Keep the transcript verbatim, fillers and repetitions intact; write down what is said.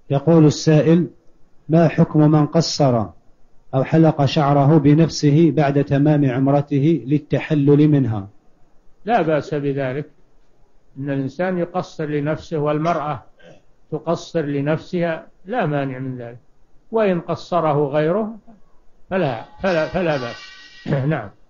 يقول السائل: ما حكم من قصر أو حلق شعره بنفسه بعد تمام عمرته للتحلل منها؟ لا بأس بذلك، إن الإنسان يقصر لنفسه والمرأة تقصر لنفسها، لا مانع من ذلك، وإن قصره غيره فلا, فلا, فلا بأس. نعم.